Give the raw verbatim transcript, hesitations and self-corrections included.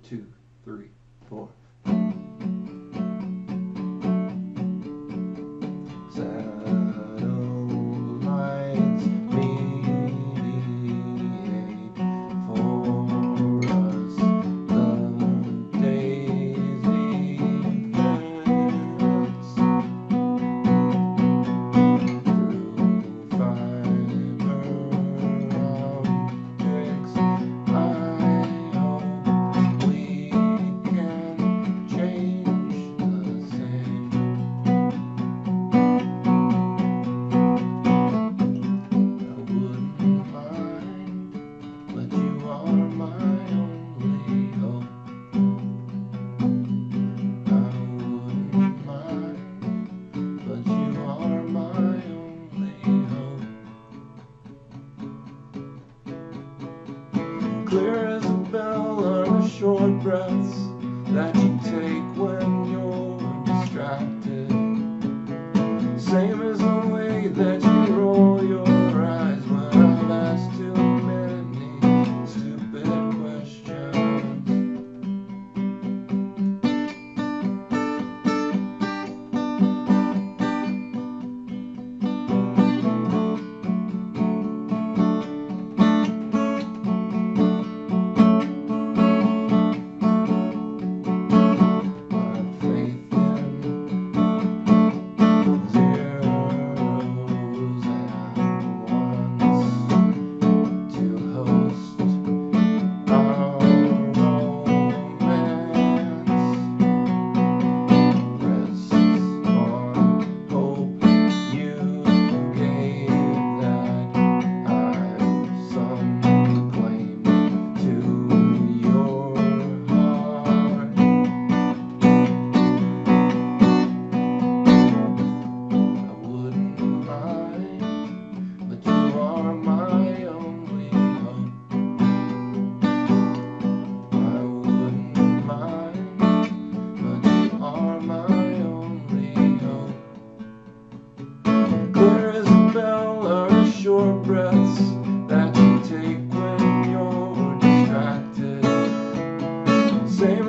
two, three, four. Satellites mediate for us the day's events through fiber optics. I hope we can change the same. I wouldn't mind, but you are my only hope. I wouldn't mind, but you are my only hope. Clear as a bell are the short breaths that you take when you're distracted. Same as the way that you roll your eyes when I've asked too many stupid questions. My faith in zeros and ones to host our romance rests on hope you gave that I've some claim to your heart. I wouldn't mind, but you are my only hope. I wouldn't mind, but you are my only hope. Clear as a bell are the short breaths that you take when you're distracted. Same